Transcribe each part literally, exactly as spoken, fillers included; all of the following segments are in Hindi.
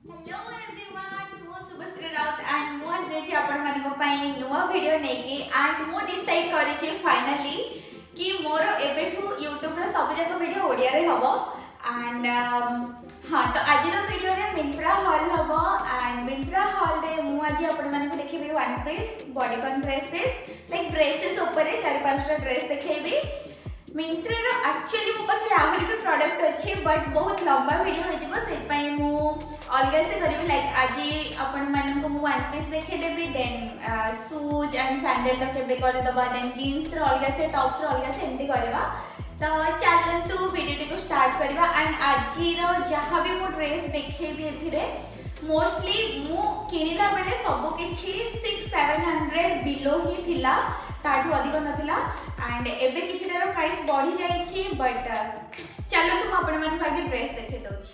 हेलो एवरीवन मो शुभश्री राउत एंड मो आज देछि आपण मानको पई नुवा वीडियो नेकी एंड मो डिसाइड करिछि फाइनली कि मोर एबेठू YouTube रो सब जक वीडियो ओडिया रे हबो एंड हां तो आज रो वीडियो रे मिंत्रा हॉल हबो एंड मिंत्रा हॉल रे मु आज आपण मानको देखिबे one piece bodycon dresses like dresses ऊपर चार पांच टा ड्रेस देखैबी मिंत्रा रो एक्चुअली मो पाखे आहुरी भी प्रोडक्ट अच्छे बट बहुत लंबा वीडियो हो जिवो से पई मु अलग से करिवि लाइक आज आपण मानन को मु वन पीस देखे देबी देन शूज एंड सैंडल द केबे कर दबा देन जीन्स रो अलग से टॉप्स रो अलग से एंती करबा तो चलंतु वीडियो को स्टार्ट करबा एंड आज रो जहां भी मु ड्रेस देखेबी एथिरे मोस्टली मु किनिला बेले सब किछि सिक्स सेवन हंड्रेड बिलो ही थिला ताठू अधिक नथिला एंड एबे किछिटार प्राइस बढ़ी जाइछि बट चलो तुम आपण मन आगे ड्रेस देखे दोछि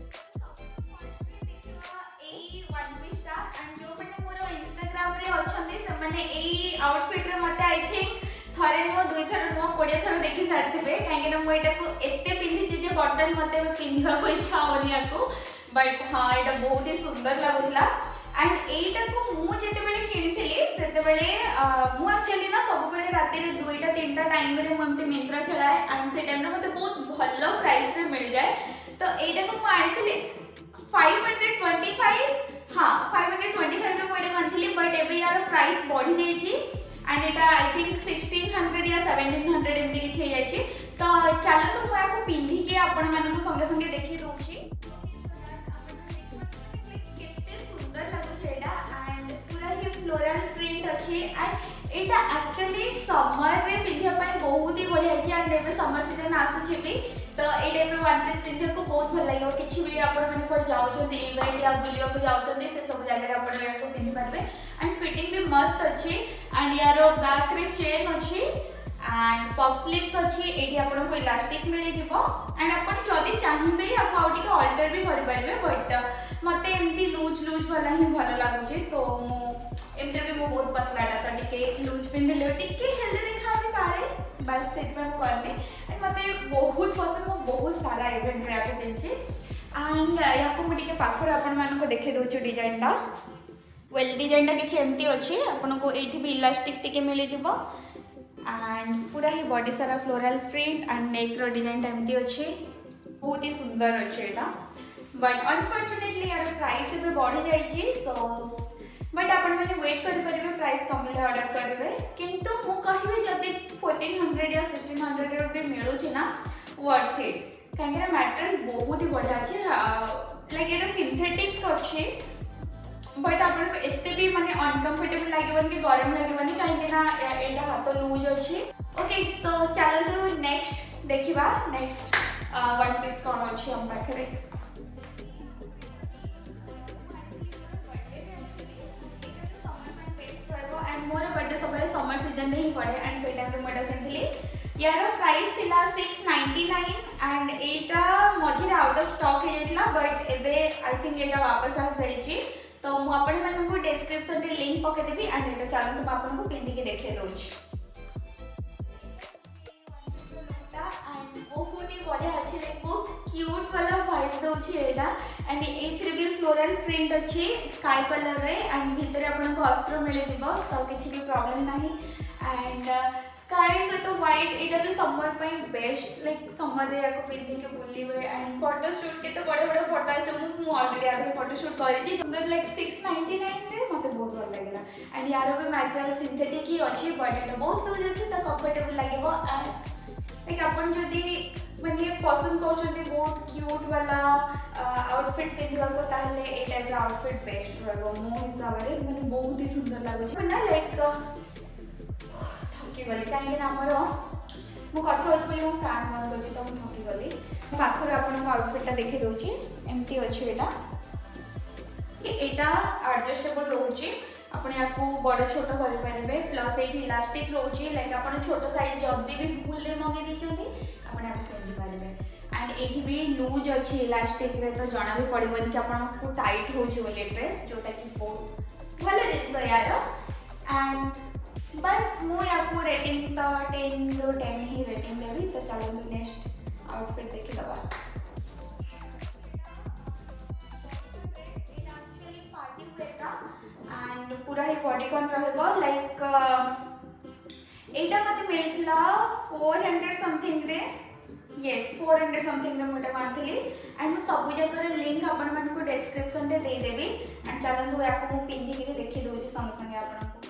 एई वन पीस टा एंड जो माने मोर इंस्टाग्राम रे अछंती से माने एई आउटफिट रे मते आई थिंक थरे नो दुई थर नो बीस थर देखि सारथिबे काहे ना मो एटा को एते पिन्हि जे बटन मते पिन्हिबा को इच्छा होनी आको बट हां एटा बहुत ही सुंदर लागुतला एंड एटा को मु जेते बेले किनिथिली सेते बेले मु एक्चुअली ना सब बेले राती रे दुईटा तीनटा टाइम रे मु एमते मिंत्रा खेलाए एंड से टाइम रे मते बहुत भलो प्राइस रे मिल जाए तो एटा को मु आनिथिली फाइव हंड्रेड ट्वेंटी फाइव हां फाइव हंड्रेड ट्वेंटी फाइव रे मु एटा आनिथिली बट एबे यार प्राइस बढ़ी जाईची एंड एटा आई थिंक सिक्सटीन हंड्रेड या सेवनटीन हंड्रेड एमती किछ हे जाईची तो चलो तो मु याको पिंधी के आपण मानन को संगे संगे देखि दोछि फ्लोरल प्रिंट अच्छी एंड एटा एक्चुअली समर रे पिंधिया पई बहुत ही बढ़िया अछि एंड एबे समर सीजन आसुछि भी तो ए टाइप रो वन पीस पिंधिया को बहुत भल लागियो किछि भी आपण माने पर जाउ छथि इवेंट या बुलियो को जाउ छथि से सब जगह रे आपण याको पिंधि पारबे एंड फिटिंग भी मस्त अछि एंड यारो बैक रे चेन अछि एंड पफ स्लीव्स अछि एठी आपण को इलास्टिक मिलि जिवो एंड आपण जदी चाहिबे या आउटी के अल्टर भी करि पारबे बट मते एमती लूज लूज वाला ही भलो लागुछि सो मु एमते भी मो बहुत पतलाटा तो टिके लूज पिंधले टिके हेल्दी देखाबे काळे बस सेतबा करने एंड मते बहुत पसंद मो बहुत सारा इवेंट रे आके पिंचे एंड याको मु टिके पाखर आपण मान को देखे दोछु डिजाइन टा वेल डिजाइन टा किछि एमती अछि आपण को एठी भी इलास्टिक टिके मिलि जिवो एंड पूरा ही बॉडी सारा फ्लोरल प्रिंट एंड नेक रो डिजाइन टा एमती अछि बहुत ही सुंदर अछि एटा बट अनफॉर्चुनेटली यार प्राइस भी बढ़ी जाइछि सो बट आपण माने वेट करि परिबे प्राइस कमले ऑर्डर करिवे किंतु मु कहिबे जदी फोर्टीन हंड्रेड या सिक्सटीन हंड्रेड रो भी मिलु छि ना वर्थ इट काहे ना मटेरियल बहुत ही बढ़िया अछि लाइक एटा सिंथेटिक अछि बट आपण को एते भी माने अनकंफर्टेबल लागेबन कि गरम लागेबनी काहे ना एटा हाथ लूज अछि ओके सो चलो नेक्स्ट देखिबा नेक्स्ट वन पीस कोन अछि हम पाखरे मोर बर्थडे सब समर सीजन में ही पड़े एंड से टाइम रे मोडा किनथली यार प्राइस थिला सिक्स नाइंटी नाइन एंड एटा मझिरे आउट ऑफ स्टॉक हे जेतला बट एबे आई थिंक एटा वापस आ जाईची तो मु आपण मन को डिस्क्रिप्शन रे लिंक पके देबी एंड एटा चलो तुम आपन को पिंदी के देखे दोछि एंड बहुत ही बढ़िया अछि लाइक बहुत क्यूट वाला वाइब दोछि एटा एंड एथरे भी फ्लोरल प्रिंट अछि स्काई कलर रे एंड भीतर आपन को अस्त्र मिले जिवो तो किछि भी प्रॉब्लम नाही एंड स्काई से तो व्हाइट एटा भी समर पई बेस्ट लाइक समर रे याको पिंदी के बुलीबे एंड फोटो शूट के तो बड़े बड़े फोटो आसे मु ऑलरेडी आगे फोटो शूट करि छी मतलब लाइक सिक्स नाइंटी नाइन रे मते बहुत भल लागला एंड यारो भी मटेरियल सिंथेटिक ही अछि बट एटा बहुत लूज अछि तो कंफर्टेबल लागेबो एंड लाइक अपन जदी माने पसंद करछथि बहुत क्यूट वाला आउटफिट पिंधवा को ताले ए टाइप आउटफिट बेस्ट रहबो मो हिसाब रे माने बहुत ही सुंदर लागो छै ना लाइक थकी गली काहे ना हमर मो कथा होछ बोली मो फैन बन गछि त मो थकी गली पाखर आपन को आउटफिट ता देखे दोछि एमती अछि एटा एटा एडजस्टेबल रहउछि आपण याको बड़ छोट करि पारबे प्लस एठी इलास्टिक रहउछि लाइक आपण छोट साइज जल्दी भी भूलले मगे दिचंती आपण याको पिंधि पारबे एंड एठी भी लूज अछि इलास्टिक रे तो जाना भी पड़िबनी कि आपण को टाइट होछि बोले ड्रेस जोटा कि बहुत भले दिस यार एंड बस मु याको रेटिंग तो टेन रो टेन ही रेटिंग देबी तो चलो नेक्स्ट आउटफिट देखि दबा बॉडीकॉन रहबो लाइक एटा मते मिलथिला फोर हंड्रेड समथिंग रे यस फोर हंड्रेड समथिंग रे मोटा मानथली एंड मु सब जकर लिंक आपण मन को डिस्क्रिप्शन रे दे देबी एंड चलंतु याको मु पिंधी के देखि दोची संग संग आपण को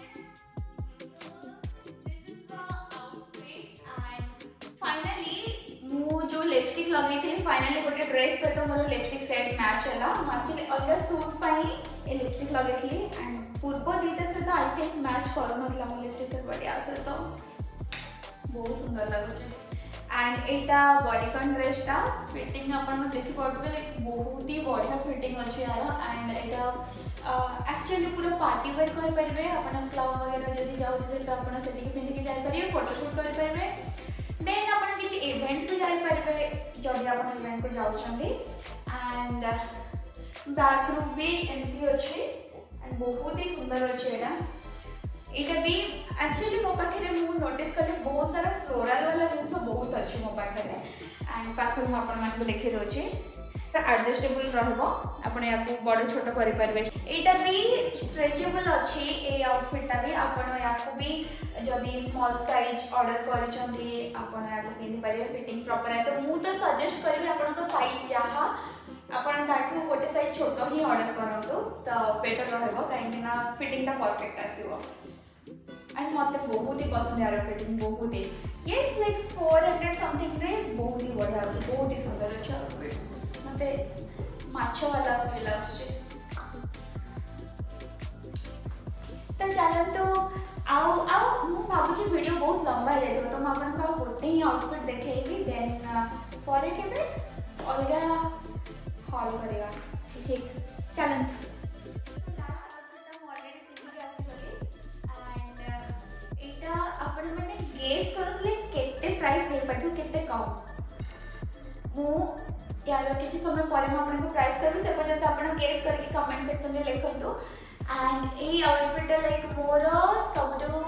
लिपस्टिक लगे फाइनली गोटे ड्रेस सहित मोर लिपस्टिक सेट मैच है एक्चुअली अलग सूट पाई ए लिपस्टिक लगे एंड पूर्व दुईटा सहित आई थिंक मैच करूना मो लिपस्टिक सेट बढ़िया सहित बहुत सुंदर लगुच एंड एटा बॉडीकॉन ड्रेसटा फिटिंग अपन देखि पड़बे लाइक बहुत ही बढ़िया फिटिंग अच्छे यार एंड एटा एक्चुअली पूरा पार्टी वेयर कहि परबे अपन क्लब वगैरह जदी जाउथे तो अपन सेठी पिंधि के जाय परिबे फोटोशूट करि परबे देन अपन किसी इवेंट को जाई परबे जदी अपन इवेंट को जाउछंदी एंड बैक रूम भी एंटी अछि एंड बहुत ही सुंदर अछि एटा एटा भी एक्चुअली मो पाखरे मु नोटिस करले बहुत सारा फ्लोरल वाला जिंस बहुत अछि मो पाखरे एंड पाखर मु अपन मान को देखि दोछि तो एडजस्टेबल रहबो अपन याको बड़ छोट करि परबे एटा भी स्ट्रेचेबल अछि ए आउटफिटटा भी अपन याको भी जदी स्मॉल साइज ऑर्डर करछंदी अपन याको पिंधि परिबे फिटिंग प्रॉपर आसे मु तो सजेस्ट करबे अपन को साइज जहा अपन ताठू गोटे साइज छोट ही ऑर्डर करंतु तो बेटर रहबो काहे ना फिटिंगटा परफेक्ट आसीबो एंड मते बहुत ही पसंद यार फिटिंग बहुत ही yes like four hundred something रे बहुत ही बढ़िया अछि बहुत ही सुंदर अछि आउटफिट मते माछो वाला फील आछे तो चलन तो आउ आउ मु भाबुची वीडियो बहुत लंबा हे जाय तो म आपन का गोटे ही आउटफिट देखेबी देन परे केबे अलगा हॉल करेगा ठीक चलन अपन मैंने गेस करले केते प्राइस हे पड़थु केते कम मु यार किछि समय परे म आपन को प्राइस करबी से पर्यंत अपन गेस करके कमेंट सेक्शन में लिखंतु एंड ए आउटफिट लाइक मोर सबटू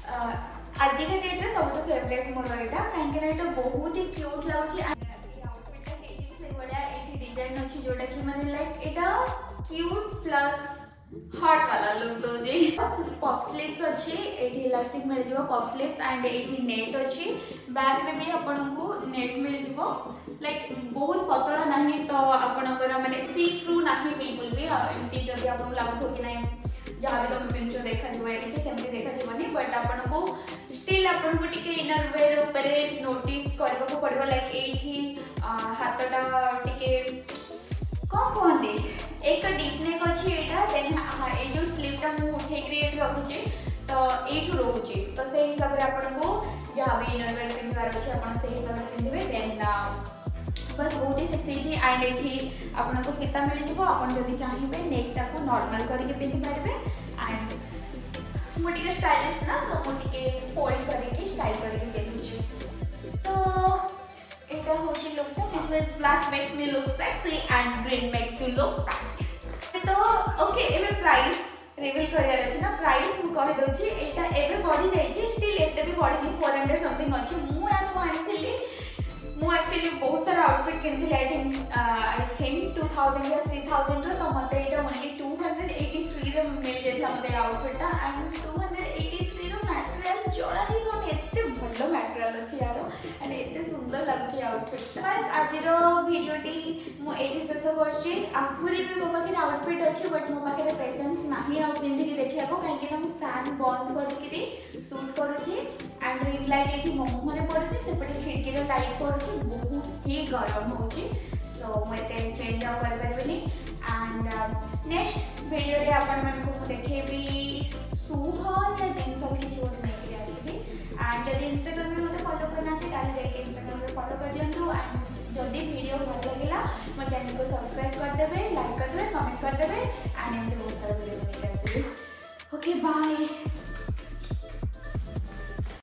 आज के डेट रे सबटू फेवरेट मोर एटा काहे कि एटा बहुत ही क्यूट लागछि एंड ए आउटफिट हे जिस बडा एठी डिजाइन अछि जोटा कि माने लाइक एटा क्यूट प्लस हॉट वाला लुक दो जी पॉप स्लीव्स अच्छी एठी इलास्टिक मिल जिवो पॉप स्लीव्स एंड एठी नेट अच्छी बैक रे भी आपन को नेट मिल जिवो लाइक बहुत पतला नहीं तो आपनकर माने सी थ्रू नहीं बिल्कुल भी एमटी जदी आपन लागथो कि नहीं जहां भी तुम पिंचो देखा जिवो या किछि सेमती देखा जिवो नहीं बट आपन को स्टिल आपन को टिके इनर वेयर ऊपर नोटिस करबा को पड़बो लाइक एठी हाथटा टिके को कोंदे एक डीप नेक अछि एटा देन ए जो स्लीवटा मु उठे क्रिएट रखुची तो एठु रहउची तो से हिसाब रे आपन को जहां भी इनर वेयर पिनवार अछि आपन से हिसाब रे पिनदिबे देन बस बहुत ही सेक्सी छी एंड एठी आपन को फिता मिल जिवो आपन जदी चाहिबे नेकटा को नॉर्मल करके पिनदि पारबे एंड मोटिके स्टाइलिश ना सो मोटिके फोल्ड करके स्टाइल करके पिनछि तो एटा होची लुकटा because black makes me look sexy and green makes you look fat तो ओके एबे प्राइस रिवील करियार अछि ना प्राइस मु कहि दोछि एटा एबे बढ़ी जाय छी स्टिल एते भी बढ़ी नि फोर हंड्रेड समथिंग अछि मु या को आनिथिली मु एक्चुअली बहुत सारा आउटफिट किनथिली I think I think two thousand या थ्री थाउजेंड रो तो मते एटा only two hundred eighty three रे मिल जेतला मते आउटफिटटा and two hundred eighty three रो मटेरियल जोड़ा ही कोन एते भलो मटेरियल अछि यार एंड एते सुंदर लागछि आउटफिट बस आजिरो वीडियोटी मु एठी शेष करछि आखुरी भी मो पाखे आउटफिट अछि बट मो पाखे पेशेंस नाही आ पिंधि के देखिया को काहे कि हम फैन बंद करके शूट करूछि एंड रिंग लाइट एठी मुंह रे पड़छि सेपटे खिड़की रे लाइट पड़छि बहुत ही गरम होछि सो मते चेंज आउट कर परबेनी एंड नेक्स्ट वीडियो रे अपन मन को देखेबी सुहल या जिंसल किछि ओटे नेके आसीबी एंड जदी इंस्टाग्राम में मते फॉलो करना थे ताले जाके इंस्टाग्राम रे फॉलो कर दियंतु एंड जदी वीडियो भल लागिला मो चैनल को सब्सक्राइब कर देबे लाइक कर देबे कमेंट कर देबे एंड एंड बहुत